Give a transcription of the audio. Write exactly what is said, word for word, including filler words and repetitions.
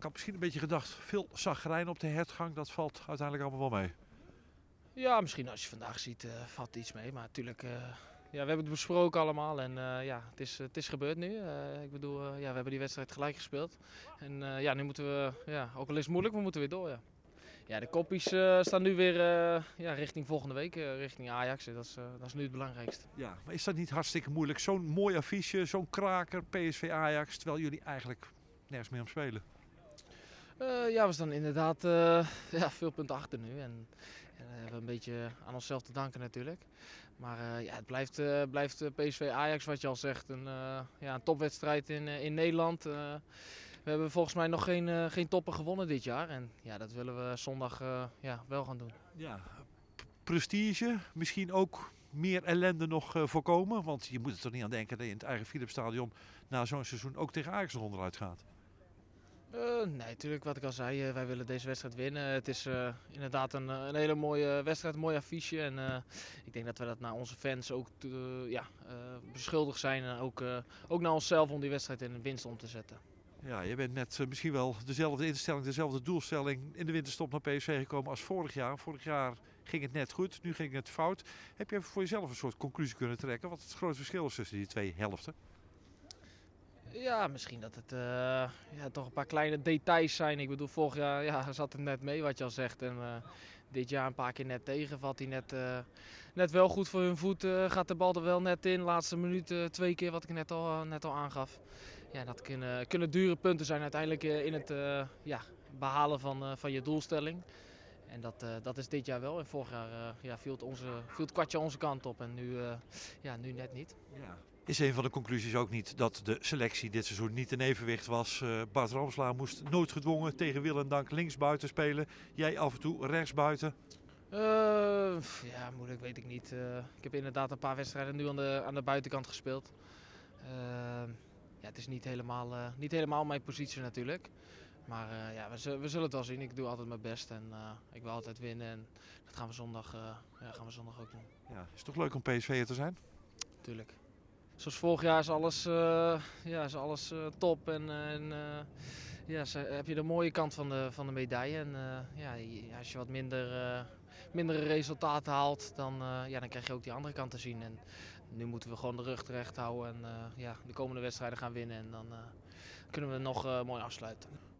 Ik had misschien een beetje gedacht, veel zagrijn op de hertgang, dat valt uiteindelijk allemaal wel mee. Ja, misschien als je vandaag ziet, uh, valt iets mee. Maar natuurlijk, uh, ja, we hebben het besproken allemaal. En uh, ja, het is, het is gebeurd nu. Uh, ik bedoel, uh, ja, we hebben die wedstrijd gelijk gespeeld. En uh, ja, nu moeten we, ja, ook al is het moeilijk, we moeten weer door. Ja, ja de koppies uh, staan nu weer uh, ja, richting volgende week, uh, richting Ajax. Dat is, uh, dat is nu het belangrijkste. Ja, maar is dat niet hartstikke moeilijk? Zo'n mooi affiche, zo'n kraker, P S V Ajax, terwijl jullie eigenlijk nergens meer om spelen. Uh, ja, we staan inderdaad uh, ja, veel punten achter nu. En, en we hebben een beetje aan onszelf te danken natuurlijk. Maar uh, ja, het blijft, uh, blijft P S V Ajax, wat je al zegt, een, uh, ja, een topwedstrijd in, uh, in Nederland. Uh, we hebben volgens mij nog geen, uh, geen toppen gewonnen dit jaar. En ja, dat willen we zondag uh, ja, wel gaan doen. Ja, prestige, misschien ook meer ellende nog uh, voorkomen. Want je moet er toch niet aan denken dat je in het eigen Philipsstadion na zo'n seizoen ook tegen Ajax nog onderuit gaat. Uh, nee, natuurlijk wat ik al zei, uh, wij willen deze wedstrijd winnen. Het is uh, inderdaad een, een hele mooie wedstrijd, een mooi affiche. En uh, ik denk dat we dat naar onze fans ook uh, ja, uh, beschuldigd zijn. En ook, uh, ook naar onszelf om die wedstrijd in een winst om te zetten. Ja, je bent met uh, misschien wel dezelfde instelling, dezelfde doelstelling in de winterstop naar P S V gekomen als vorig jaar. Vorig jaar ging het net goed, nu ging het fout. Heb je voor jezelf een soort conclusie kunnen trekken wat het grote verschil is tussen die twee helften? Ja, misschien dat het uh, ja, toch een paar kleine details zijn. Ik bedoel, vorig jaar ja, zat het net mee wat je al zegt. En uh, dit jaar een paar keer net tegen. Valt hij net, uh, net wel goed voor hun voet. Uh, gaat de bal er wel net in. Laatste minuut uh, twee keer wat ik net al, uh, net al aangaf. Ja, dat kunnen, kunnen dure punten zijn uiteindelijk uh, in het uh, ja, behalen van, uh, van je doelstelling. En dat, uh, dat is dit jaar wel. En vorig jaar uh, ja, viel, het onze, viel het kwartje onze kant op. En nu, uh, ja, nu net niet. Ja. Is een van de conclusies ook niet dat de selectie dit seizoen niet in evenwicht was? Uh, Bart Ramslaar moest noodgedwongen tegen wil en dank linksbuiten spelen. Jij af en toe rechtsbuiten. Uh, ja, moeilijk weet ik niet. Uh, ik heb inderdaad een paar wedstrijden nu aan de, aan de buitenkant gespeeld. Uh, ja, het is niet helemaal, uh, niet helemaal mijn positie natuurlijk. Maar uh, ja, we, we zullen het wel zien. Ik doe altijd mijn best en uh, ik wil altijd winnen. En dat gaan we zondag, uh, ja, gaan we zondag ook doen. Ja, is het toch leuk om P S V'er te zijn? Tuurlijk. Zoals vorig jaar is alles, uh, ja, is alles uh, top en, en uh, ja, heb je de mooie kant van de, van de medaille. En uh, ja, als je wat minder, uh, mindere resultaten haalt, dan, uh, ja, dan krijg je ook die andere kant te zien. En nu moeten we gewoon de rug terecht houden en uh, ja, de komende wedstrijden gaan winnen en dan uh, kunnen we nog uh, mooi afsluiten.